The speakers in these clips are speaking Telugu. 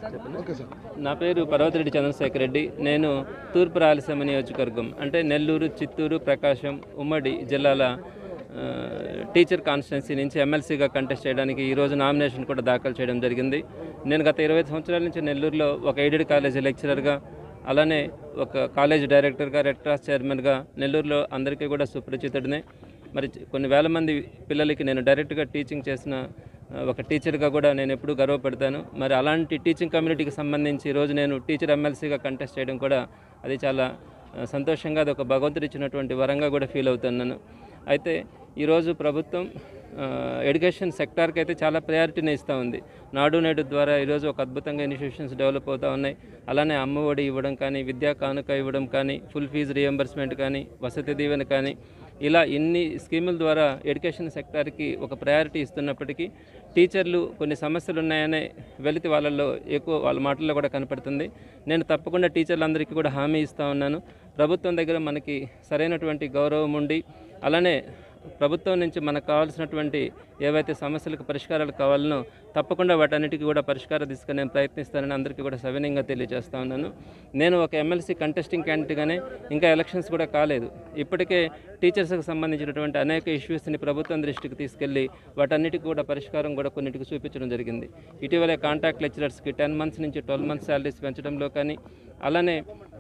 నా పేరు పర్వతిరెడ్డి చంద్రశేఖర్ రెడ్డి. నేను తూర్పు రాయలసీమ నియోజకవర్గం అంటే నెల్లూరు, చిత్తూరు, ప్రకాశం ఉమ్మడి జిల్లాల టీచర్ కాన్స్టిట్యున్సీ నుంచి ఎమ్మెల్సీగా కంటెస్ట్ చేయడానికి ఈరోజు నామినేషన్ కూడా దాఖలు చేయడం జరిగింది. నేను గత 20 సంవత్సరాల నుంచి నెల్లూరులో ఒక ఎయిడెడ్ కాలేజీ లెక్చరర్గా, అలానే ఒక కాలేజ్ డైరెక్టర్గా, రెడ్ క్రాస్ చైర్మన్గా నెల్లూరులో అందరికీ కూడా సుపరిచితుడినే. మరి కొన్ని వేల మంది పిల్లలకి నేను డైరెక్ట్గా టీచింగ్ చేసిన ఒక టీచర్గా కూడా నేను ఎప్పుడూ గర్వపడతాను. మరి అలాంటి టీచింగ్ కమ్యూనిటీకి సంబంధించి ఈరోజు నేను టీచర్ ఎమ్మెల్సీగా కంటెస్ట్ చేయడం కూడా అది చాలా సంతోషంగా, అది ఒక భగవంతుడు ఇచ్చినటువంటి వరంగా కూడా ఫీల్ అవుతున్నాను. అయితే ఈరోజు ప్రభుత్వం ఎడ్యుకేషన్ సెక్టార్కి అయితే చాలా ప్రయారిటీని ఇస్తూ ఉంది. నాడు నేడు ద్వారా ఈరోజు ఒక అద్భుతంగా ఇన్స్టిట్యూషన్స్ డెవలప్ అవుతూ ఉన్నాయి. అలానే అమ్మఒడి ఇవ్వడం కానీ, విద్యా కానుక ఇవ్వడం కానీ, ఫుల్ ఫీజు రియంబర్స్మెంట్ కానీ, వసతి దీవెన కానీ, ఇలా ఇన్ని స్కీముల ద్వారా ఎడ్యుకేషన్ సెక్టార్కి ఒక ప్రయారిటీ ఇస్తున్నప్పటికీ టీచర్లు కొన్ని సమస్యలు ఉన్నాయనే వెలితి వాళ్ళల్లో ఎక్కువ వాళ్ళ మాటల్లో కూడా కనపడుతుంది. నేను తప్పకుండా టీచర్లందరికీ కూడా హామీ ఇస్తూ ఉన్నాను. ప్రభుత్వం దగ్గర మనకి సరైనటువంటి గౌరవం ఉండి, అలానే ప్రభుత్వం నుంచి మనకు కావాల్సినటువంటి ఏవైతే సమస్యలకు పరిష్కారాలు కావాలనో తప్పకుండా వాటన్నిటికీ కూడా పరిష్కార దిశగా నేను ప్రయత్నిస్తానని అందరికీ కూడా సవినయంగా తెలియజేస్తా ఉన్నాను. నేను ఒక ఎమ్మెల్సీ కంటెస్టింగ్ క్యాండిడేట్గానే, ఇంకా ఎలక్షన్స్ కూడా కాలేదు. ఇప్పటికే టీచర్స్కి సంబంధించినటువంటి అనేక ఇష్యూస్ని ప్రభుత్వం దృష్టికి తీసుకెళ్ళి వాటన్నిటికీ కూడా పరిష్కారం కూడా కొన్నిటికి చూపించడం జరిగింది. ఇటీవలే కాంట్రాక్ట్ లెక్చరర్స్కి 10 months నుంచి 12 months శాలరీస్ పెంచడంలో కానీ, అలానే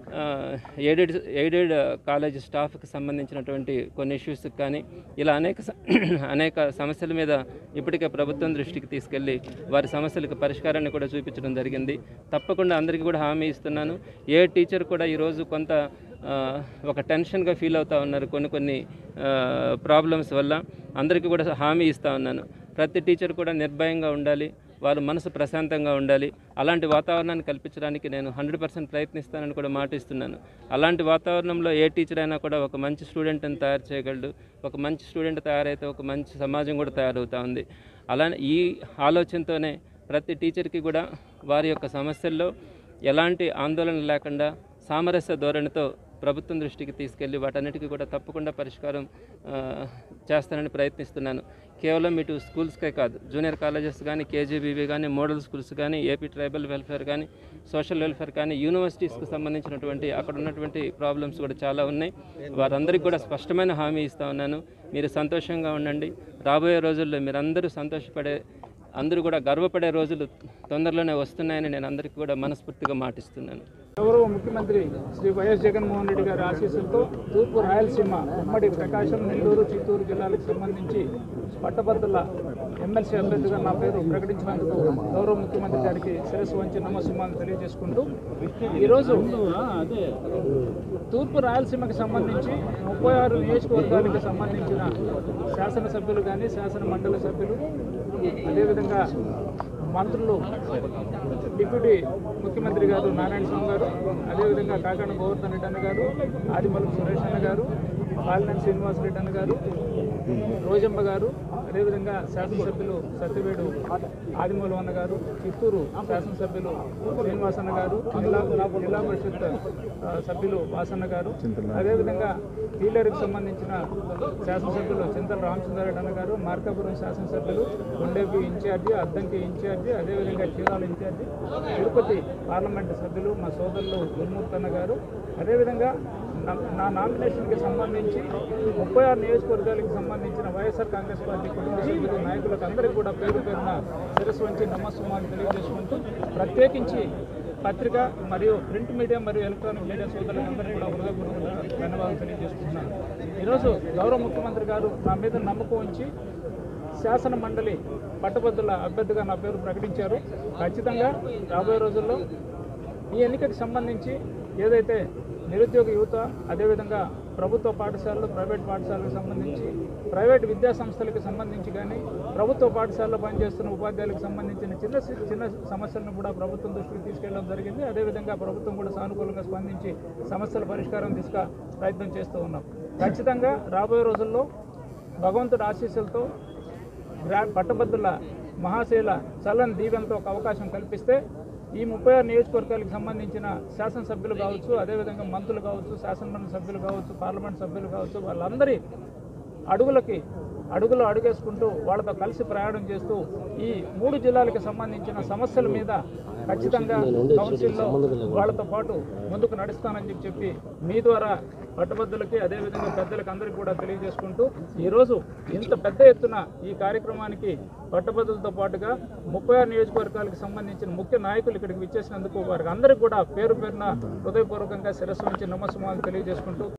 ఎయిడెడ్ కాలేజ్ స్టాఫ్కి సంబంధించినటువంటి కొన్ని ఇష్యూస్కి కానీ, ఇలా అనేక సమస్యల మీద ఇప్పటికే ప్రభుత్వం దృష్టికి తీసుకెళ్ళి వారి సమస్యలకు పరిష్కారాన్ని కూడా చూపించడం జరిగింది. తప్పకుండా అందరికీ కూడా హామీ ఇస్తున్నాను. ఏ టీచర్ కూడా ఈరోజు కొంత ఒక టెన్షన్గా ఫీల్ అవుతూ ఉన్నారు కొన్ని ప్రాబ్లమ్స్ వల్ల. అందరికీ కూడా హామీ ఇస్తూ ఉన్నాను. ప్రతి టీచర్ కూడా నిర్భయంగా ఉండాలి, వాళ్ళ మనసు ప్రశాంతంగా ఉండాలి. అలాంటి వాతావరణాన్ని కల్పించడానికి నేను 100% ప్రయత్నిస్తానని కూడా మాటిస్తున్నాను. అలాంటి వాతావరణంలో ఏ టీచర్ అయినా కూడా ఒక మంచి స్టూడెంట్ని తయారు చేయగలడు. ఒక మంచి స్టూడెంట్ తయారైతే ఒక మంచి సమాజం కూడా తయారవుతూ ఉంది. అలానే ఈ ఆలోచనతోనే ప్రతి టీచర్కి కూడా వారి యొక్క సమస్యల్లో ఎలాంటి ఆందోళన లేకుండా సామరస్య ధోరణితో ప్రభుత్వం దృష్టికి తీసుకెళ్ళి వాటన్నిటికీ కూడా తప్పకుండా పరిష్కారం చేస్తానని ప్రయత్నిస్తున్నాను. కేవలం ఇటు స్కూల్స్కే కాదు, జూనియర్ కాలేజెస్ కానీ, కేజీబీవీ కానీ, మోడల్ స్కూల్స్ కానీ, ఏపీ ట్రైబల్ వెల్ఫేర్ కానీ, సోషల్ వెల్ఫేర్ కానీ, యూనివర్సిటీస్కి సంబంధించినటువంటి అక్కడ ఉన్నటువంటి ప్రాబ్లమ్స్ కూడా చాలా ఉన్నాయి. వారందరికీ కూడా స్పష్టమైన హామీ ఇస్తూ ఉన్నాను. మీరు సంతోషంగా ఉండండి. రాబోయే రోజుల్లో మీరందరూ అందరూ కూడా గర్వపడే రోజులు తొందరలోనే వస్తున్నాయని నేను అందరికీ కూడా మనస్ఫూర్తిగా మాటిస్తున్నాను. గౌరవ ముఖ్యమంత్రి శ్రీ వైఎస్ జగన్మోహన్ రెడ్డి గారి ఆశీస్సులతో తూర్పు రాయలసీమ ఉమ్మడి ప్రకాశం, నెల్లూరు, చిత్తూరు జిల్లాలకు సంబంధించి పట్టభద్రుల ఎమ్మెల్సీ అభ్యర్థిగా నా పేరు ప్రకటించినందుకు గౌరవ ముఖ్యమంత్రి గారికి శిరస్సు వంచి నమస్సుమాన్ని తెలియజేసుకుంటూ, ఈరోజు తూర్పు రాయలసీమకి సంబంధించి 36 నియోజకవర్గాలకు సంబంధించిన శాసనసభ్యులు కానీ, శాసన మండలి సభ్యులు, అదేవిధంగా మంత్రులు, డిప్యూటీ ముఖ్యమంత్రి గారు నారాయణ స్వామి గారు, అదేవిధంగా కాకాణ గోవర్ధన్ రెడ్డి అన్న గారు, ఆదిమూలపు సురేష్ అన్న గారు, పాలినేని శ్రీనివాసరెడ్డి అన్న గారు, రోజమ్మ గారు, అదేవిధంగా శాసనసభ్యులు సత్యవేడు ఆదిమూలం అన్న గారు, చిత్తూరు శాసనసభ్యులు శ్రీనివాసన్న గారు, జిల్లా పరిషత్ సభ్యులు వాసన్న గారు, అదేవిధంగా పీలేరుకు సంబంధించిన శాసనసభ్యులు చింతల రామచంద్రారెడ్డి అన్న గారు, మార్కాపురం శాసనసభ్యులు గుండెపి ఇన్ఛార్జి, అద్దంకి ఇన్ఛార్జి, అదేవిధంగా చీరాల ఇన్ఛార్జి, తిరుపతి పార్లమెంటు సభ్యులు మా సోదరులు గురుమూర్తి అన్న గారు, అదేవిధంగా నా నామినేషన్కి సంబంధించి 36 నియోజకవర్గాలకు సంబంధించిన వైఎస్ఆర్ కాంగ్రెస్ పార్టీ కుటుంబ సభ్యులు, నాయకులకు అందరికీ కూడా పేరు పేరున శిరస్సు వంచి నమస్సుమాన్ని తెలియజేసుకుంటూ, ప్రత్యేకించి పత్రిక మరియు ప్రింట్ మీడియా మరియు ఎలక్ట్రానిక్ మీడియా సోదరులందరికీ కూడా హృదయపూర్వక ధన్యవాదాలు తెలియజేసుకుంటున్నాను. ఈరోజు గౌరవ ముఖ్యమంత్రి గారు నా మీద నమ్మకం ఉంచి శాసన మండలి పట్టభద్రుల అభ్యర్థిగా నా పేరు ప్రకటించారు. ఖచ్చితంగా రాబోయే రోజుల్లో ఈ ఎన్నికకి సంబంధించి ఏదైతే నిరుద్యోగ యువత, అదేవిధంగా ప్రభుత్వ పాఠశాలలు, ప్రైవేట్ పాఠశాలకు సంబంధించి, ప్రైవేట్ విద్యా సంస్థలకు సంబంధించి కానీ, ప్రభుత్వ పాఠశాలలో పనిచేస్తున్న ఉపాధ్యాయులకు సంబంధించిన చిన్న సమస్యలను కూడా ప్రభుత్వం దృష్టికి తీసుకెళ్లడం జరిగింది. అదేవిధంగా ప్రభుత్వం కూడా సానుకూలంగా స్పందించి సమస్యల పరిష్కారం దిశగా ప్రయత్నం చేస్తూ ఉన్నాం. ఖచ్చితంగా రాబోయే రోజుల్లో భగవంతుడి ఆశీస్సులతో పట్టభద్రుల మహాశైల చల్లని దీవెనతో ఒక అవకాశం కల్పిస్తే ఈ 36 నియోజకవర్గాలకు సంబంధించిన శాసనసభ్యులు కావచ్చు, అదేవిధంగా మంత్రులు కావచ్చు, శాసనమండలి సభ్యులు కావచ్చు, పార్లమెంట్ సభ్యులు కావచ్చు, వాళ్ళందరి అడుగులకి అడుగులో అడుగేసుకుంటూ వాళ్ళతో కలిసి ప్రయాణం చేస్తూ ఈ 3 జిల్లాలకు సంబంధించిన సమస్యల మీద ఖచ్చితంగా కౌన్సిల్లో వాళ్ళతో పాటు ముందుకు నడుస్తానని చెప్పి మీ ద్వారా పట్టభద్రులకి అదేవిధంగా పెద్దలకి అందరికీ కూడా తెలియజేసుకుంటూ ఈరోజు ఇంత పెద్ద ఎత్తున ఈ కార్యక్రమానికి పట్టభద్రులతో పాటుగా 36 నియోజకవర్గాలకు సంబంధించిన ముఖ్య నాయకులు ఇక్కడికి విచ్చేసినందుకు వారికి అందరికీ కూడా పేరు పేరున హృదయపూర్వకంగా శిరస్సు నుంచి నమస్సుమాలు తెలియజేసుకుంటూ